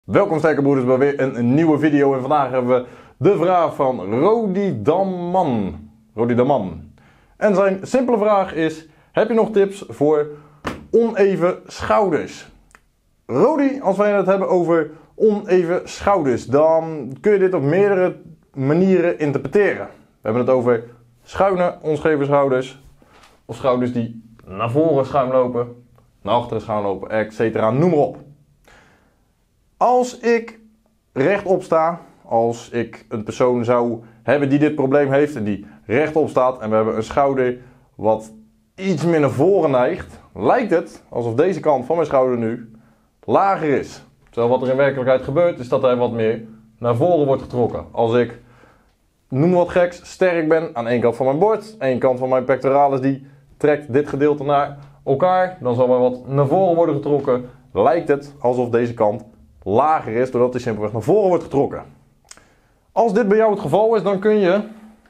Welkom sterke broeders bij weer een nieuwe video en vandaag hebben we de vraag van Rodi Daman. En zijn simpele vraag is: heb je nog tips voor oneven schouders? Rodi, als wij het hebben over oneven schouders, dan kun je dit op meerdere manieren interpreteren. We hebben het over schuine, onscheve schouders, of schouders die naar voren schuin lopen, naar achteren schuin lopen, etc. Noem maar op. Als ik rechtop sta, als ik een persoon zou hebben die dit probleem heeft en die rechtop staat en we hebben een schouder wat iets meer naar voren neigt, lijkt het alsof deze kant van mijn schouder nu lager is. Terwijl wat er in werkelijkheid gebeurt is dat hij wat meer naar voren wordt getrokken. Als ik, noem wat geks, sterk ben aan één kant van mijn bord, één kant van mijn pectoralis die trekt dit gedeelte naar elkaar, dan zal hij wat naar voren worden getrokken. Lijkt het alsof deze kant lager is, doordat hij simpelweg naar voren wordt getrokken. Als dit bij jou het geval is, dan kun je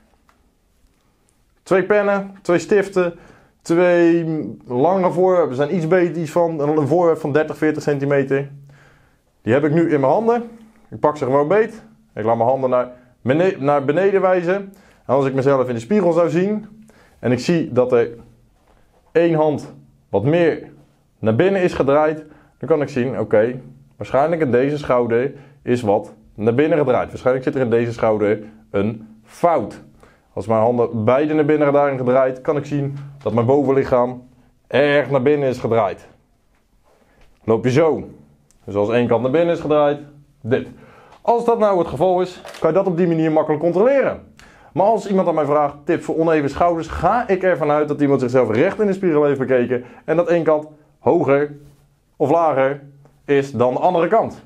twee pennen, twee stiften, twee lange voorwerpen, zijn iets beter van een voorwerp van 30-40 centimeter. Die heb ik nu in mijn handen. Ik pak ze gewoon beet. Ik laat mijn handen naar beneden wijzen. En als ik mezelf in de spiegel zou zien en ik zie dat er één hand wat meer naar binnen is gedraaid, dan kan ik zien, oké, waarschijnlijk in deze schouder is wat naar binnen gedraaid. Waarschijnlijk zit er in deze schouder een fout. Als mijn handen beide naar binnen zijn gedraaid, kan ik zien dat mijn bovenlichaam erg naar binnen is gedraaid. Loop je zo. Dus als één kant naar binnen is gedraaid, dit. Als dat nou het geval is, kan je dat op die manier makkelijk controleren. Maar als iemand aan mij vraagt, tip voor oneven schouders, ga ik ervan uit dat iemand zichzelf recht in de spiegel heeft bekeken en dat één kant hoger of lager is dan de andere kant.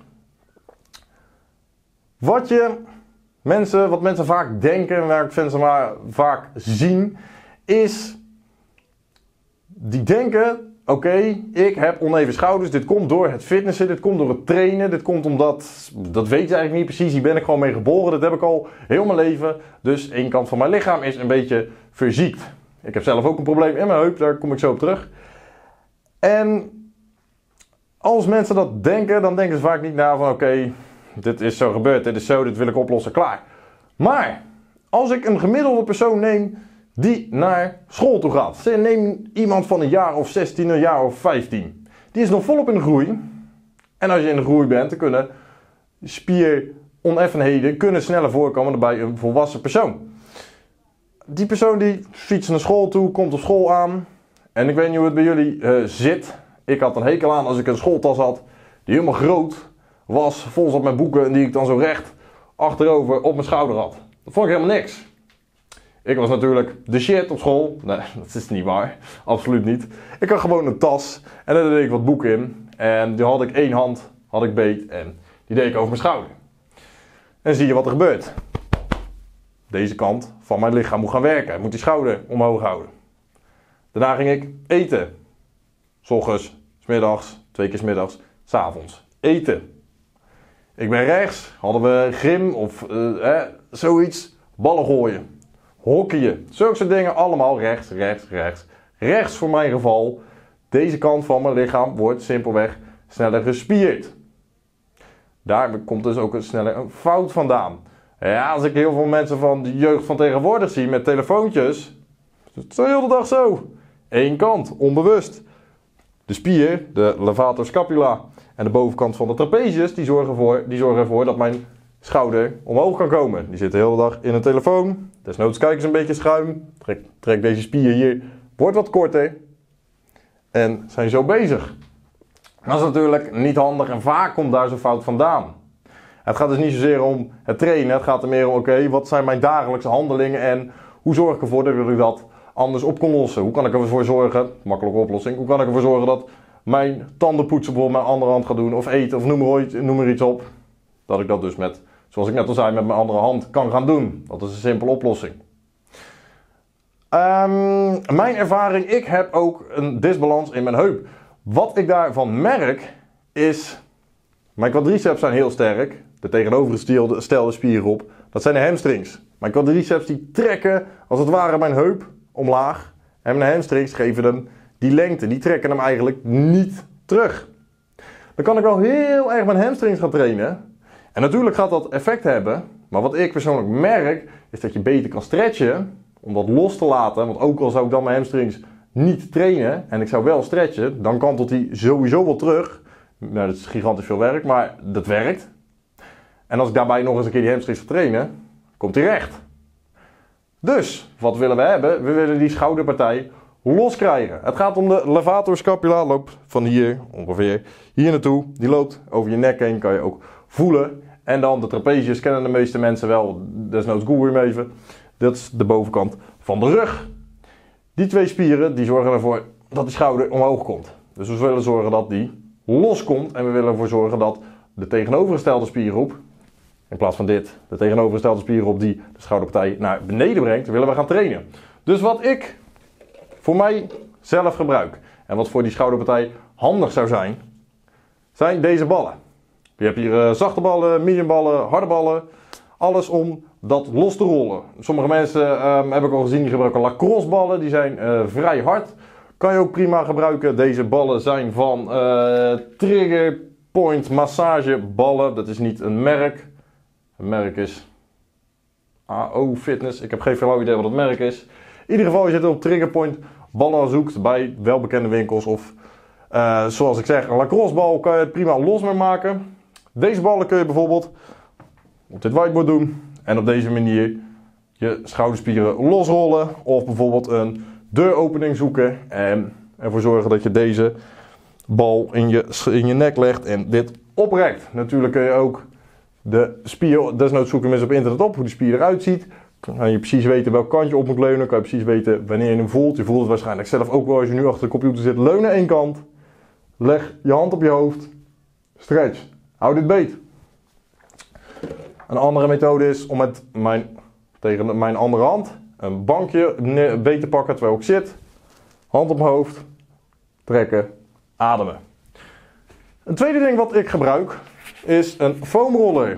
Wat mensen vaak denken, waar mensen maar vaak zien, is, die denken, oké, ik heb oneven schouders, dit komt door het fitnessen, dit komt door het trainen, dit komt omdat, dat weet je eigenlijk niet precies, hier ben ik gewoon mee geboren, dat heb ik al heel mijn leven, dus één kant van mijn lichaam is een beetje verziekt. Ik heb zelf ook een probleem in mijn heup, daar kom ik zo op terug. En als mensen dat denken, dan denken ze vaak niet na van oké, dit is zo gebeurd, dit is zo, dit wil ik oplossen, klaar. Maar als ik een gemiddelde persoon neem die naar school toe gaat. Neem iemand van een jaar of 16, een jaar of 15. Die is nog volop in de groei. En als je in de groei bent, dan kunnen spieroneffenheden sneller voorkomen dan bij een volwassen persoon. Die persoon die fietst naar school toe, komt op school aan. En ik weet niet hoe het bij jullie zit. Ik had een hekel aan als ik een schooltas had die helemaal groot was, vol zat met boeken en die ik dan zo recht achterover op mijn schouder had. Dat vond ik helemaal niks. Ik was natuurlijk de shit op school. Nee, dat is niet waar. Absoluut niet. Ik had gewoon een tas en daar deed ik wat boeken in. En die had ik één hand, had ik beet en die deed ik over mijn schouder. En zie je wat er gebeurt. Deze kant van mijn lichaam moet gaan werken. Ik moet die schouder omhoog houden. Daarna ging ik eten. 's Ochtends, 's middags, 2 keer 's middags, 's avonds. Eten. Ik ben rechts, hadden we gym of zoiets. Ballen gooien. Hockeyen. Zulke soort dingen allemaal rechts, rechts, rechts. Rechts voor mijn geval. Deze kant van mijn lichaam wordt simpelweg sneller gespierd. Daar komt dus ook sneller een fout vandaan. Ja, als ik heel veel mensen van de jeugd van tegenwoordig zie met telefoontjes. Het is de hele dag zo. Eén kant, onbewust. De spier, de levator scapula en de bovenkant van de trapezius, die zorgen ervoor dat mijn schouder omhoog kan komen. Die zit de hele dag in een telefoon. Desnoods kijken ze een beetje schuin. Trek deze spier hier, wordt wat korter. En zijn zo bezig. Dat is natuurlijk niet handig en vaak komt daar zo'n fout vandaan. Het gaat dus niet zozeer om het trainen. Het gaat er meer om, oké, wat zijn mijn dagelijkse handelingen en hoe zorg ik ervoor dat ik dat anders op kon lossen. Hoe kan ik ervoor zorgen, makkelijke oplossing, hoe kan ik ervoor zorgen dat mijn tandenpoetsen bijvoorbeeld mijn andere hand gaat doen, of eten, of noem er iets op. Dat ik dat dus met, zoals ik net al zei, met mijn andere hand kan gaan doen. Dat is een simpele oplossing. Mijn ervaring, ik heb ook een disbalans in mijn heup. Wat ik daarvan merk is, mijn quadriceps zijn heel sterk. De tegenovergestelde spier op, dat zijn de hamstrings. Mijn quadriceps die trekken als het ware mijn heup omlaag. En mijn hamstrings geven hem die lengte, die trekken hem eigenlijk niet terug. dan kan ik wel heel erg mijn hamstrings gaan trainen. En natuurlijk gaat dat effect hebben. Maar wat ik persoonlijk merk, is dat je beter kan stretchen. Om dat los te laten. Want ook al zou ik dan mijn hamstrings niet trainen. En ik zou wel stretchen. Dan kantelt hij sowieso wel terug. Nou, dat is gigantisch veel werk. Maar dat werkt. En als ik daarbij nog eens een keer die hamstrings ga trainen. Komt hij recht. Dus, wat willen we hebben? We willen die schouderpartij los krijgen. Het gaat om de levator scapula. Loopt van hier ongeveer hier naartoe. Die loopt over je nek heen. Kan je ook voelen. En dan de trapezius kennen de meeste mensen wel. Desnoods google hem even. Dat is de bovenkant van de rug. Die twee spieren die zorgen ervoor dat die schouder omhoog komt. Dus we willen zorgen dat die loskomt. En we willen ervoor zorgen dat de tegenovergestelde spiergroep, in plaats van dit, de tegenovergestelde spiergroep die de schouderpartij naar beneden brengt, willen we gaan trainen. Dus wat ik voor mij zelf gebruik en wat voor die schouderpartij handig zou zijn, zijn deze ballen. Je hebt hier zachte ballen, mediumballen, harde ballen. Alles om dat los te rollen. Sommige mensen heb ik al gezien, die gebruiken lacrosse ballen. Die zijn vrij hard. Kan je ook prima gebruiken. Deze ballen zijn van Trigger Point massageballen. Dat is niet een merk. Het merk is AO Fitness. Ik heb geen flauw idee wat het merk is. In ieder geval, als je het op Trigger Point ballen zoekt bij welbekende winkels. Of zoals ik zeg, een lacrosse bal kan je het prima los mee maken. Deze ballen kun je bijvoorbeeld op dit whiteboard doen. En op deze manier je schouderspieren losrollen. Of bijvoorbeeld een deuropening zoeken. En ervoor zorgen dat je deze bal in je nek legt en dit oprekt. Natuurlijk kun je ook de spier desnoods zoeken eens op internet op. Hoe die spier eruit ziet. Kan je precies weten welk kant je op moet leunen. Kan je precies weten wanneer je hem voelt. Je voelt het waarschijnlijk zelf ook wel als je nu achter de computer zit. Leun aan één kant. Leg je hand op je hoofd. Stretch. Hou dit beet. Een andere methode is om tegen mijn andere hand een bankje beet te pakken terwijl ik zit. Hand op mijn hoofd. Trekken. Ademen. Een tweede ding wat ik gebruik is een foamroller.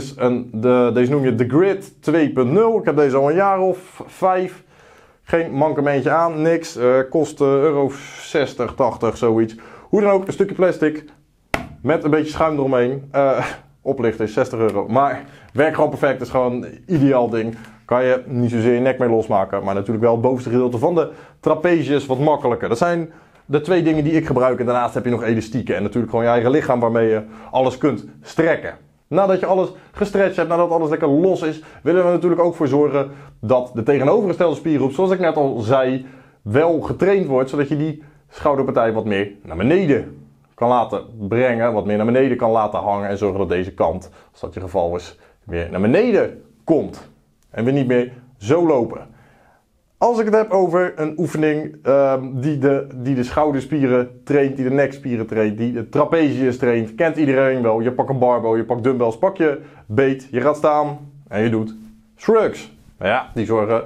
Deze noem je de Grid 2.0. Ik heb deze al een jaar of 5. Geen mankementje aan, niks. Kost euro 60, 80, zoiets. Hoe dan ook, een stukje plastic met een beetje schuim eromheen. Oplichten is 60 euro. Maar werkt gewoon perfect. Het is gewoon een ideaal ding. Kan je niet zozeer je nek mee losmaken. Maar natuurlijk wel het bovenste gedeelte van de trapezius wat makkelijker. Dat zijn de twee dingen die ik gebruik. En daarnaast heb je nog elastieken. En natuurlijk gewoon je eigen lichaam waarmee je alles kunt strekken. Nadat je alles gestretcht hebt, nadat alles lekker los is, willen we natuurlijk ook voor zorgen dat de tegenovergestelde spiergroep, zoals ik net al zei, wel getraind wordt. Zodat je die schouderpartij wat meer naar beneden kan laten brengen, wat meer naar beneden kan laten hangen en zorgen dat deze kant, als dat je geval is, weer naar beneden komt. En weer niet meer zo lopen. Als ik het heb over een oefening die de schouderspieren traint, die de nekspieren traint, die de trapezius traint, kent iedereen wel. Je pakt een barbell, je pakt dumbbells, pak je beet, je gaat staan en je doet shrugs. Nou ja, die zorgen,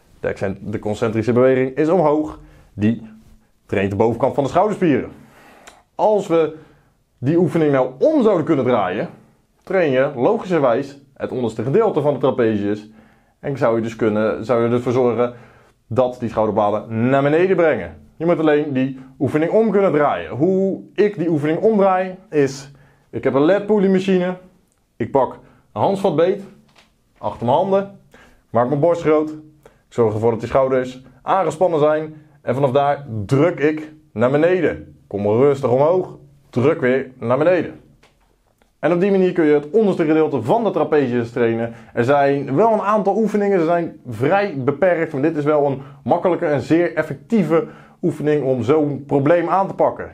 de concentrische beweging is omhoog, die traint de bovenkant van de schouderspieren. Als we die oefening nou om zouden kunnen draaien, train je logischerwijs het onderste gedeelte van de trapezius. En zou je ervoor zorgen dat die schouderbladen naar beneden brengen. Je moet alleen die oefening om kunnen draaien. Hoe ik die oefening omdraai is, ik heb een LED pulley machine. Ik pak een handvatbeet achter mijn handen. Maak mijn borst groot. Ik zorg ervoor dat die schouders aangespannen zijn. En vanaf daar druk ik naar beneden. Kom rustig omhoog. Druk weer naar beneden. En op die manier kun je het onderste gedeelte van de trapezius trainen. Er zijn wel een aantal oefeningen, ze zijn vrij beperkt. Maar dit is wel een makkelijke en zeer effectieve oefening om zo'n probleem aan te pakken.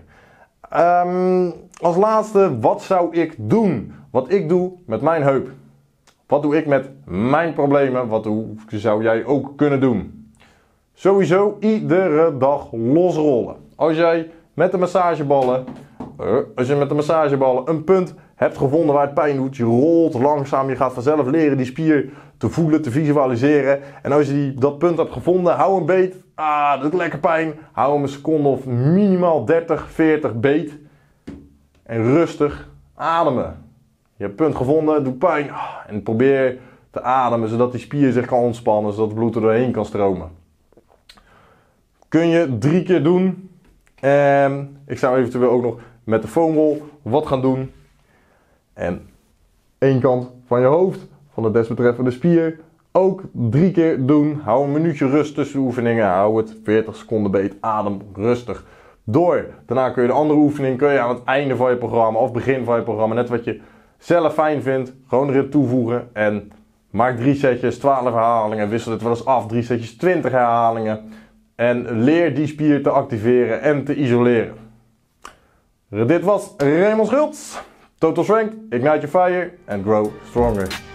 Als laatste, wat zou ik doen? Wat ik doe met mijn heup. Wat doe ik met mijn problemen? Wat zou jij ook kunnen doen? Sowieso iedere dag losrollen. Als je met de massageballen een punt hebt gevonden waar het pijn doet, je rolt langzaam, je gaat vanzelf leren die spier te voelen, te visualiseren. En als je dat punt hebt gevonden, hou hem beet. Dat doet lekker pijn. Hou hem een seconde of minimaal 30, 40 beet. En rustig ademen. Je hebt het punt gevonden, doet pijn. En probeer te ademen, zodat die spier zich kan ontspannen, zodat het bloed er doorheen kan stromen. Kun je 3 keer doen. En ik zou eventueel ook nog met de foam roll wat gaan doen. En één kant van je hoofd, van de desbetreffende spier, ook 3 keer doen. Hou een minuutje rust tussen de oefeningen. Hou het 40 seconden beet. Adem rustig door. Daarna kun je de andere oefening aan het einde van je programma of begin van je programma, net wat je zelf fijn vindt, gewoon erin toevoegen. En maak 3 setjes, 12 herhalingen. Wissel het wel eens af. 3 setjes, 20 herhalingen. En leer die spier te activeren en te isoleren. Dit was Raymond Schultz. Total Strength, Ignite Your Fire and Grow Stronger.